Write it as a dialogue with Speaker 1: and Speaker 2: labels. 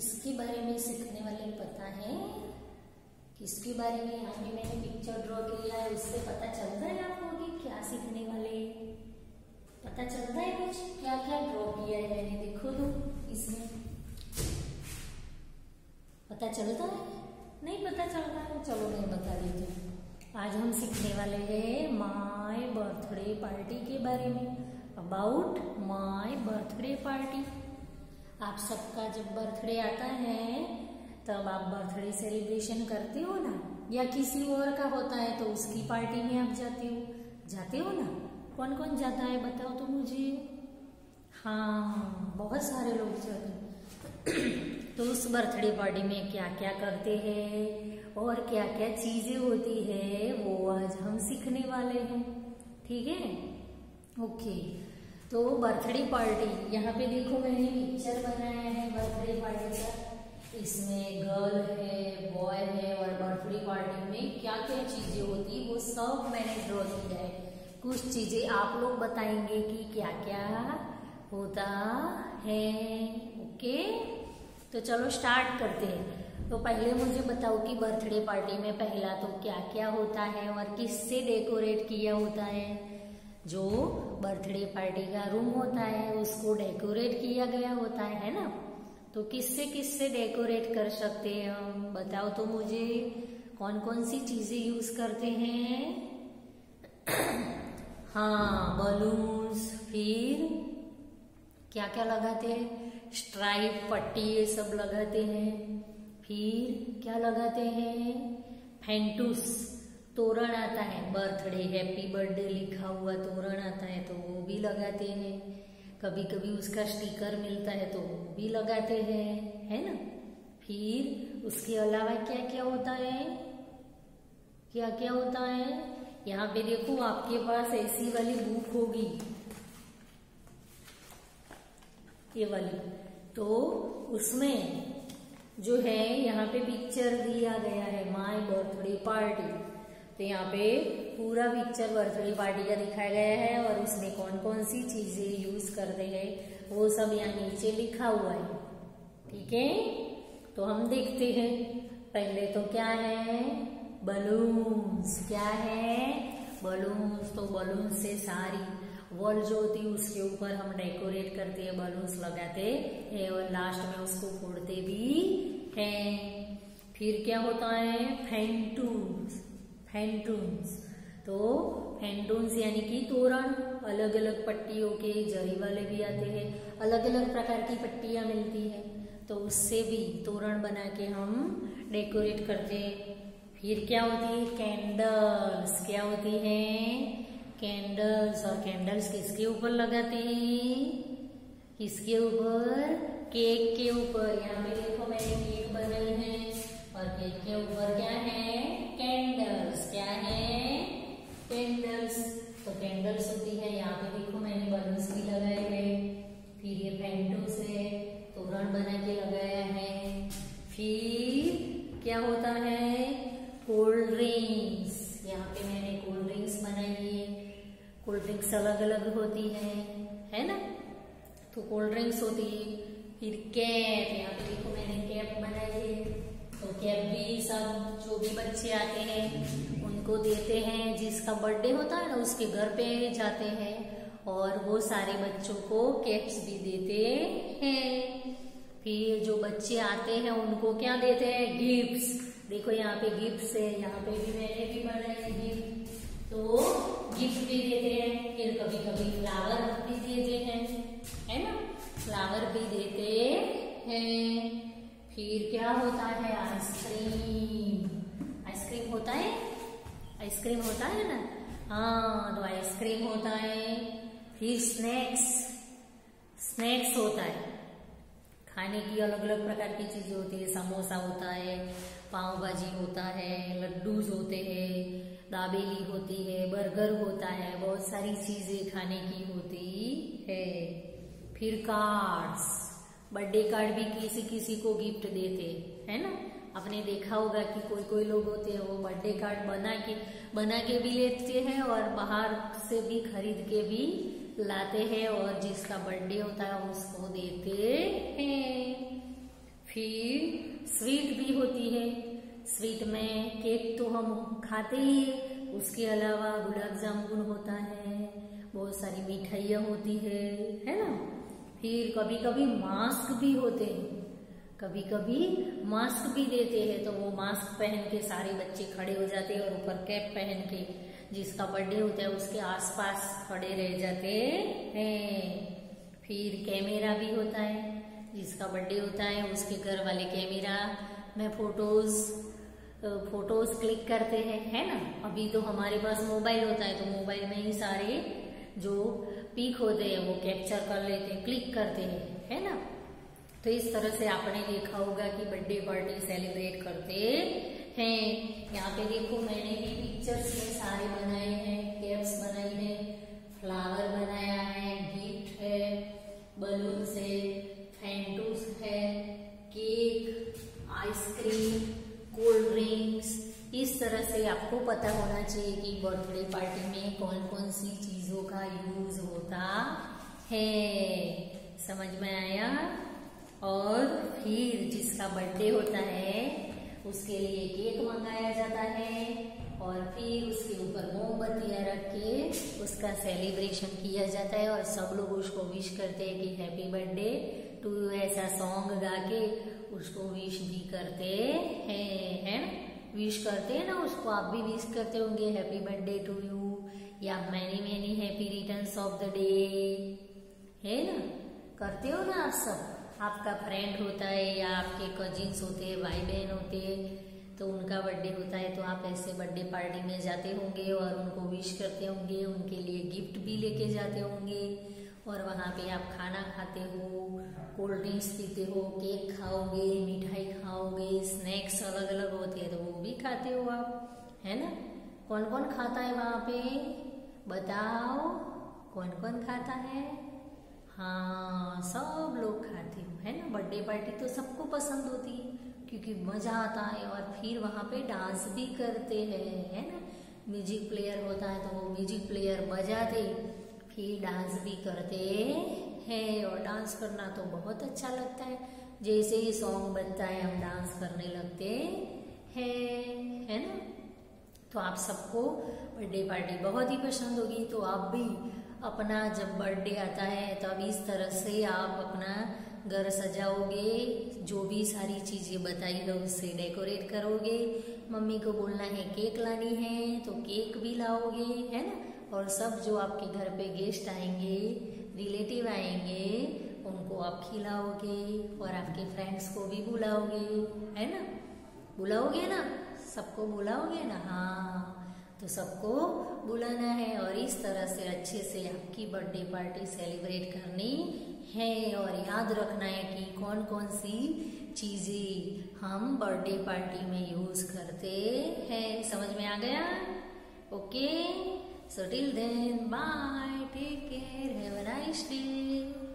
Speaker 1: किसके बारे में सीखने वाले पता है? किसके बारे में? यहाँ पे मैंने पिक्चर ड्रॉ किया है, उससे पता चलता है आपको कि क्या सीखने वाले? पता चलता है कुछ? क्या क्या ड्रॉ किया है मैंने, देखो तो इसमें पता चलता है? नहीं पता चलता है? चलो मैं बता देती हूँ। आज हम सीखने वाले हैं माय बर्थडे पार्टी के बारे में। About my birthday party. आप सबका जब बर्थडे आता है तब आप बर्थडे सेलिब्रेशन करते हो ना, या किसी और का होता है तो उसकी पार्टी में आप जाते हो ना? कौन कौन जाता है बताओ तो मुझे। हाँ, बहुत सारे लोग जाते हैं। तो उस बर्थडे पार्टी में क्या क्या करते हैं और क्या क्या चीजें होती है वो आज हम सीखने वाले हैं, ठीक है? ओके, तो बर्थडे पार्टी, यहाँ पे देखो मैंने पिक्चर बनाया है बर्थडे पार्टी का। इसमें गर्ल है, बॉय है, और बर्थडे पार्टी में क्या क्या चीजें होती है वो सब मैंने ड्रॉ किया है। कुछ चीजें आप लोग बताएंगे कि क्या क्या होता है। ओके, तो चलो स्टार्ट करते हैं। तो पहले मुझे बताओ कि बर्थडे पार्टी में पहला तो क्या क्या होता है और किससे डेकोरेट किया होता है। जो बर्थडे पार्टी का रूम होता है उसको डेकोरेट किया गया होता है ना, तो किससे डेकोरेट कर सकते हैं हम, बताओ तो मुझे। कौन कौन सी चीजें यूज करते हैं? हाँ, बलून्स, फिर क्या क्या लगाते हैं? स्ट्राइप, पट्टी, ये सब लगाते हैं। फिर क्या लगाते हैं? फैंटूस, तोरण आता है, बर्थडे हैप्पी बर्थडे लिखा हुआ तोरण आता है तो वो भी लगाते हैं। कभी कभी उसका स्टिकर मिलता है तो वो भी लगाते हैं, है ना? फिर उसके अलावा क्या क्या होता है? क्या क्या होता है? यहाँ पे देखो आपके पास ऐसी वाली बुक होगी, ये वाली, तो उसमें जो है यहाँ पे पिक्चर दिया गया है माय बर्थडे पार्टी। तो यहाँ पे पूरा पिक्चर बर्थडे पार्टी का दिखाया गया है और उसमें कौन कौन सी चीजें यूज करते हैं वो सब यहाँ नीचे लिखा हुआ है, ठीक है? तो हम देखते हैं। पहले तो क्या है? बलून्स। क्या है? बलून्स। तो बलून से सारी वॉल जो होती है उसके ऊपर हम डेकोरेट करते हैं, बलून्स लगाते हैं और लास्ट में उसको फोड़ते भी हैं। फिर क्या होता है? फैंटून्स। फैंटून्स, तो फैंटून्स यानी कि तोरण, अलग अलग पट्टियों के, जरी वाले भी आते हैं, अलग अलग प्रकार की पट्टियां मिलती है तो उससे भी तोरण बना के हम डेकोरेट करते हैं। फिर क्या होती है? कैंडल्स। क्या होती है? कैंडल्स। और कैंडल्स किसके ऊपर लगाते हैं? किसके ऊपर? केक के ऊपर। यहाँ पे देखो मैंने केक बनाई है और केक के ऊपर क्या है? कैंडल्स। क्या है? कैंडल्स। तो कैंडल्स होती है। यहाँ पे देखो मैंने बलून्स भी लगाए हैं। फिर ये फैंटूस है, तोरण बना के लगाया है। फिर क्या होता है? Cold drinks. यहाँ पे मैंने कोल्ड ड्रिंक्स बनाई है। कोल्ड ड्रिंक्स अलग अलग होती है ना? तो कोल्ड ड्रिंक्स होती है। फिर कैप, यहाँ पे देखो मैंने कैप बनाई है। तो कैप भी सब जो भी बच्चे आते हैं उनको देते हैं, जिसका बर्थडे होता है ना उसके घर पे जाते हैं और वो सारे बच्चों को कैप्स भी देते हैं। फिर जो बच्चे आते हैं उनको क्या देते हैं? गिफ्ट्स। देखो यहाँ पे गिफ्ट्स है, यहाँ पे भी मैंने भी बनाए हैं गिफ्ट, तो गिफ्ट भी देते हैं। फिर कभी कभी फ्लावर भी देते हैं, है ना? फ्लावर भी देते हैं। फिर क्या होता है? आइसक्रीम। आइसक्रीम होता है? आइसक्रीम होता है ना? हाँ, तो आइसक्रीम होता है। फिर स्नैक्स। स्नैक्स होता है, खाने की अलग अलग प्रकार की चीजें होती है। समोसा होता है, पाव भाजी होता है, लड्डूज होते हैं, दाबेली होती है, बर्गर होता है, बहुत सारी चीजें खाने की होती है। फिर कार्ड्स। बर्थडे कार्ड भी किसी किसी को गिफ्ट देते है ना? आपने देखा होगा कि कोई कोई लोग होते हैं वो बर्थडे कार्ड बना के भी लेते हैं और बाहर से भी खरीद के भी लाते हैं और जिसका बर्थडे होता है उसको देते हैं। फिर स्वीट भी होती है। स्वीट में केक तो हम खाते ही है, उसके अलावा गुलाब जामुन होता है, बहुत सारी मिठाइयाँ होती है ना। फिर कभी कभी मास्क भी होते हैं, कभी कभी मास्क भी देते हैं। तो वो मास्क पहन के सारे बच्चे खड़े हो जाते हैं और ऊपर कैप पहन के जिसका बर्थडे होता है उसके आसपास खड़े रह जाते हैं। फिर कैमरा भी होता है, जिसका बर्थडे होता है उसके घर वाले कैमरा में फोटोज क्लिक करते हैं, है ना। अभी तो हमारे पास मोबाइल होता है, तो मोबाइल में ही सारे जो पिक होते हैं वो कैप्चर कर लेते हैं, क्लिक करते हैं, है ना। तो इस तरह से आपने देखा होगा कि बर्थडे पार्टी सेलिब्रेट करते हैं। यहाँ पे देखो मैंने भी पिक्चर्स में सारे बनाए हैं, कैप्स बनाई है, फ्लावर बनाया है, गिफ्ट है, बलून है, फैंटूस है, केक, आइसक्रीम, कोल्ड ड्रिंक्स। इस तरह से आपको पता होना चाहिए कि बर्थडे पार्टी में कौन कौन सी चीजों का यूज होता है। समझ में आया। और फिर जिसका बर्थडे होता है उसके लिए केक मंगाया जाता है और फिर उसके ऊपर मोमबत्तियां रख के उसका सेलिब्रेशन किया जाता है और सब लोग उसको विश करते हैं कि हैप्पी बर्थडे टू यू, ऐसा सॉन्ग गा के उसको विश भी करते हैं, है ना। विश करते हैं ना उसको, आप भी विश करते होंगे हैप्पी बर्थडे टू यू या many many happy returns of the day, है ना। करते हो ना आप सब। आपका फ्रेंड होता है या आपके कजिन्स होते हैं, भाई बहन होते हैं, तो उनका बर्थडे होता है तो आप ऐसे बर्थडे पार्टी में जाते होंगे और उनको विश करते होंगे, उनके लिए गिफ्ट भी लेके जाते होंगे और वहाँ पे आप खाना खाते हो, कोल्ड ड्रिंक्स पीते हो, केक खाओगे, मिठाई खाओगे, स्नैक्स अलग अलग होते हैं तो वो भी खाते हो आप, है ना। कौन कौन खाता है वहाँ पे बताओ, कौन कौन खाता है। हाँ, सब लोग खाते हो, है ना। बर्थडे पार्टी तो सबको पसंद होती है क्योंकि मजा आता है और फिर वहाँ पे डांस भी करते हैं, है ना। म्यूजिक प्लेयर होता है तो वो म्यूजिक प्लेयर बजाते फिर डांस भी करते हैं और डांस करना तो बहुत अच्छा लगता है। जैसे ही सॉन्ग बजता है हम डांस करने लगते हैं, है ना। तो आप सबको बर्थडे पार्टी बहुत ही पसंद होगी, तो आप भी अपना जब बर्थडे आता है तो अब इस तरह से आप अपना घर सजाओगे, जो भी सारी चीजें बताई है उससे डेकोरेट करोगे। मम्मी को बोलना है केक लानी है तो केक भी लाओगे, है ना। और सब जो आपके घर पे गेस्ट आएंगे, रिलेटिव आएंगे, उनको आप खिलाओगे और आपके फ्रेंड्स को भी बुलाओगे, है ना। बुलाओगे ना, सबको बुलाओगे ना। हाँ, तो सबको बुलाना है और इस तरह से अच्छे से आपकी बर्थडे पार्टी सेलिब्रेट करनी है। और याद रखना है कि कौन कौन सी चीजें हम बर्थडे पार्टी में यूज करते हैं। समझ में आ गया? Okay, so till then, bye, take care, have a nice day.